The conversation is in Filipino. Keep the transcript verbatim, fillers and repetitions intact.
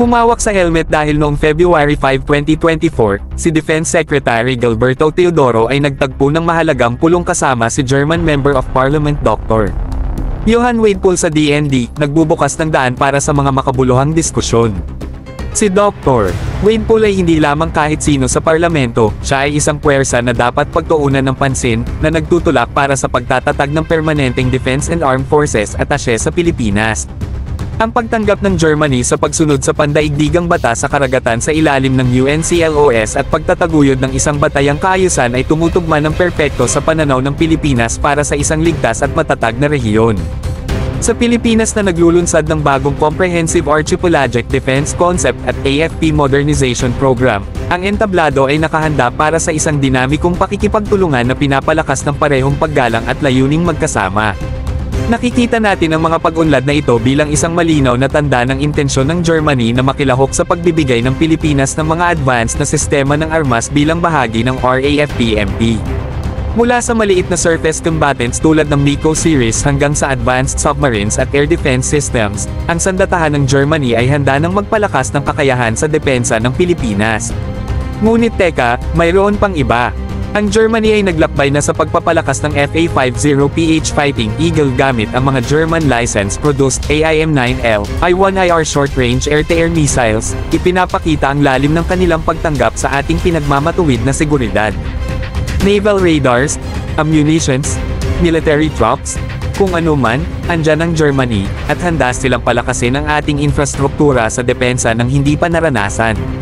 Humawak sa helmet dahil noong February five, twenty twenty-four, si Defense Secretary Gilberto Teodoro ay nagtagpo ng mahalagang pulong kasama si German Member of Parliament Doctor Johann Wadepool sa D N D, nagbubukas ng daan para sa mga makabuluhang diskusyon. Si Doctor Wadepool ay hindi lamang kahit sino sa parlamento, siya ay isang puwersa na dapat pagtuunan ng pansin, na nagtutulak para sa pagtatatag ng permanenteng Defense and Armed Forces Attaché sa Pilipinas. Ang pagtanggap ng Germany sa pagsunod sa pandaigdigang batas sa karagatan sa ilalim ng U N C L O S at pagtataguyod ng isang batayang kaayusan ay tumutugma ng perpekto sa pananaw ng Pilipinas para sa isang ligtas at matatag na rehiyon. Sa Pilipinas na naglulunsad ng bagong Comprehensive Archipelagic Defense Concept at A F P Modernization Program, ang entablado ay nakahanda para sa isang dinamikong pakikipagtulungan na pinapalakas ng parehong paggalang at layuning magkasama. Nakikita natin ang mga pag-unlad na ito bilang isang malinaw na tanda ng intensyon ng Germany na makilahok sa pagbibigay ng Pilipinas ng mga advanced na sistema ng armas bilang bahagi ng R A F P M P. Mula sa maliit na surface combatants tulad ng MECO series hanggang sa advanced submarines at air defense systems, ang sandatahan ng Germany ay handa ng magpalakas ng kakayahan sa depensa ng Pilipinas. Ngunit teka, mayroon pang iba. Ang Germany ay naglakbay na sa pagpapalakas ng F A fifty P H Fighting Eagle gamit ang mga German license-produced A I M nine L, I one I R short-range air-to-air missiles, ipinapakita ang lalim ng kanilang pagtanggap sa ating pinagmamatuwid na seguridad. Naval radars, ammunitions, military trucks, kung ano man, andyan ang Germany, at handa silang palakasin ang ating infrastruktura sa depensa ng hindi pa naranasan.